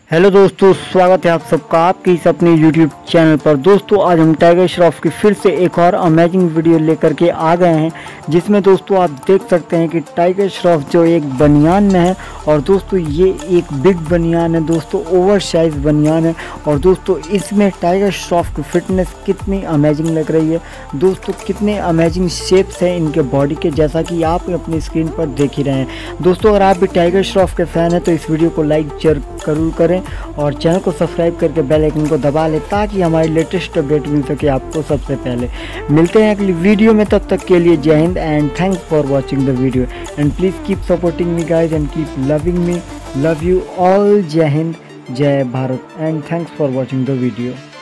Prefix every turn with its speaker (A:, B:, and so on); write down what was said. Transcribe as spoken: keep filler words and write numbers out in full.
A: Hello दोस्तों, स्वागत है आप सबका आपके इस अपने यूट्यूब चैनल पर। दोस्तों आज हम टाइगर श्रॉफ की फिर से एक और अमेजिंग वीडियो लेकर के आ गए हैं, जिसमें दोस्तों आप देख सकते हैं कि टाइगर श्रॉफ जो एक बनियान में है। और दोस्तों ये एक बिग बनियान है दोस्तों, ओवर साइज बनियान है। और दोस्तों इसमें टाइगर श्रॉफ की फिटनेस कितनी अमेजिंग लग रही है दोस्तों, कितने अमेजिंग शेप्स हैं इनके बॉडी के, जैसा कि आप अपनी स्क्रीन पर देख ही रहे हैं। दोस्तों अगर आप भी टाइगर श्रॉफ के फैन हैं तो इस वीडियो को लाइक जरूर करें और चैनल को सब्सक्राइब करके बेल आइकन को दबा लें, ताकि हमारी लेटेस्ट अपडेट मिल सके आपको सबसे पहले। मिलते हैं अगली वीडियो में, तब तक के लिए Jai Hind and thanks for watching the video and please keep supporting me guys and keep loving me. Love you all. Jai Hind, Jai Bharat and thanks for watching the video.